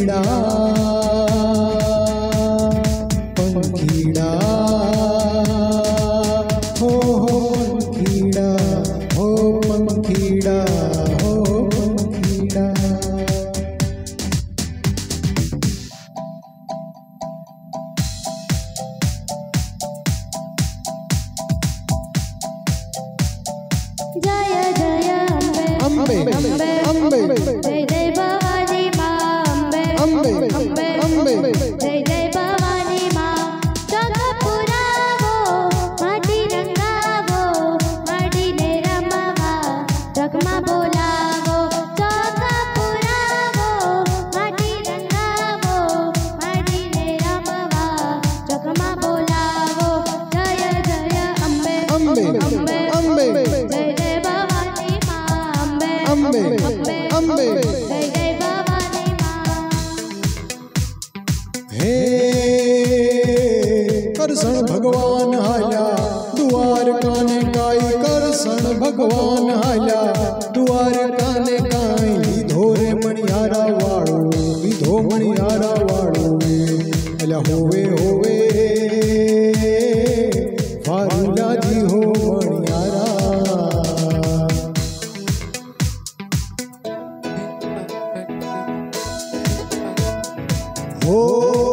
पंखीड़ा पंखीड़ा हो पंखीड़ा हो पंखीड़ा हो पंखीड़ा। जय जय अम्बे अम्बे अम्बे अम्बे जय जय भवानी माँ अम्बे अम्बे अम्बे अम्बे जय जय भवानी माँ। चौक पुरावो माटी रंगावो माटी ने रमवा जगमा बोलावो। चौक पुरावो माटी रंगावो माटी ने रमवा जगमा बोलावो। जय जय अम्बे अम्बे अम्बे अम्बे जय जय भवानी माँ अम्बे अम्बे अम्बे जय जय भवानी माँ। हे करसण भगवान आया दुआर काने काई करसण भगवान आया दुआर काने काई धोरे मणियारा वाळो विधो मणियारा वाळो एला होवे होवे फारुला जी हो मणियारा हो।